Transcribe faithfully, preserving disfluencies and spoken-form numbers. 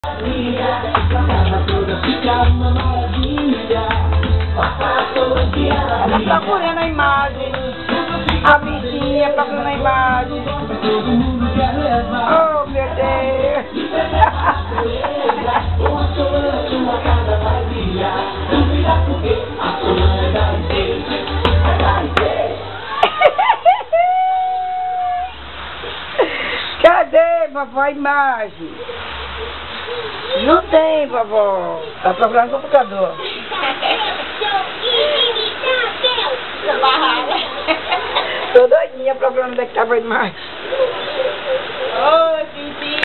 Ela procurando a imagem, a bichinha procurando a imagem. Oh, meu Deus! Cadê, vovó, a imagem? Não tem, vovó. Tá procurando no computador. Tô doidinha procurando onde é que tava a imagem. Oi.